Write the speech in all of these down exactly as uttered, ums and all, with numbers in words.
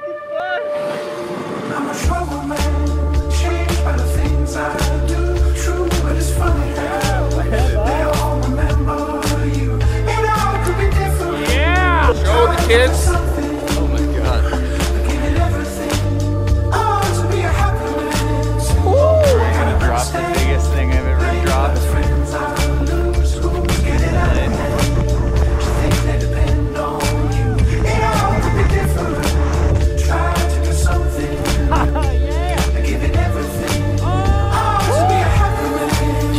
fucking fun. I'm a trouble man, changed by the things I do. True, but it's funny how they all remember you. And all could be different. Yeah! Show the kids. Oh my god. Giving everything. Oh, to be a happy man. We're gonna drop the biggest thing I've ever dropped. Friends I lose, who's getting out of hand? Things that depend on you. It all could be different. Try to do something. Yeah! Giving everything. Oh, to be a happy man.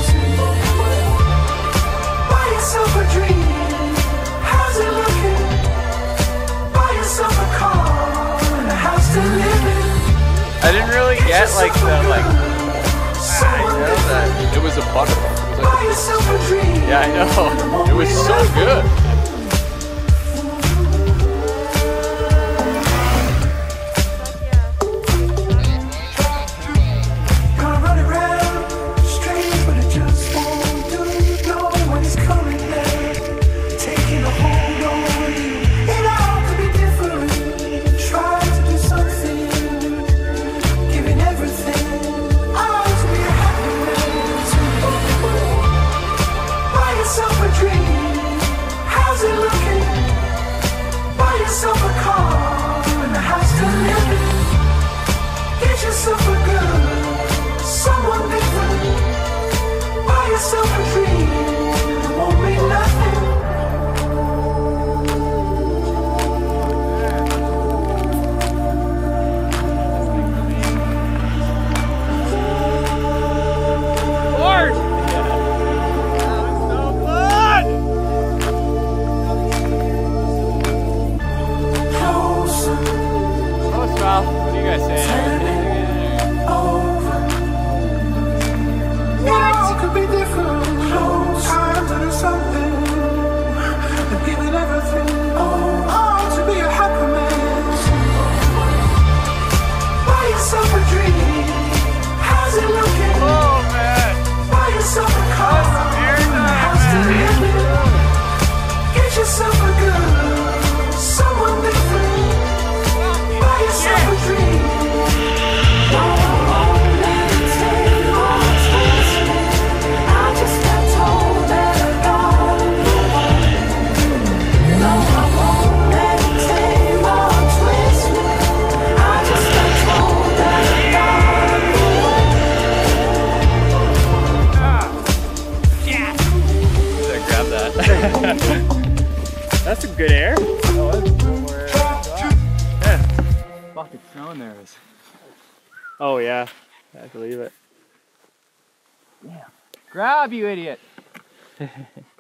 Buy yourself a dream. How's it looking? Buy yourself a car and a house to live in. I didn't really get like the like. I know that it was a butterfly. It was like Buy yourself a dream. yeah, I know. It was so good. Gonna run around, strange, but it just won't do. Know when it's coming down, taking a hold on you. It all could be different. Try to do something, giving everything. Oh, to be a happy man too. Buy yourself a dream. How's it looking? Buy yourself a car and a house to live in. Get yourself a girl, someone different. Buy yourself a dream, it won't mean nothing. Lord! Yeah. That was so fun! Closer, Close, Ralph. What do you guys say? over. It could be different. Close, time to do something. And giving everything. Oh, to be a happy man. Buy yourself a dream. How's it looking? Oh man! Buy yourself a car Very and a nice, house to man. live in. Get yourself a girl, someone different. Buy yourself a dream. Don't meditate or twist me. I just got told that I got the one. No, I won't meditate or twist me. I just got told that I got the one. Yeah! Did I grab that? That's some good air. That was where yeah. Fucking snowing there is. Oh yeah, I believe it. Yeah. Grab, you idiot!